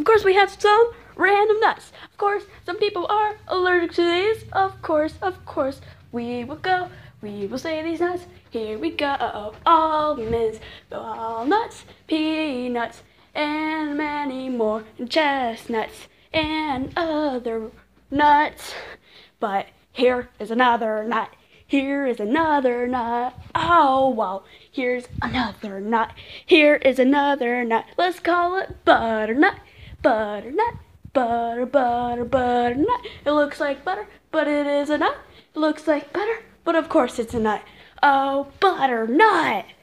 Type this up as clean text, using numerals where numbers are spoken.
Of course, we have some random nuts. Of course, some people are allergic to these. Of course, we will say these nuts. Here we go. Almonds, walnuts, peanuts, and many more. And chestnuts and other nuts. But here is another nut. Here is another nut. Oh, wow. Here's another nut. Here is another nut. Let's call it butternut. Butternut. Butternut. It looks like butter, but it is a nut. It looks like butter, but of course it's a nut. Oh, butternut.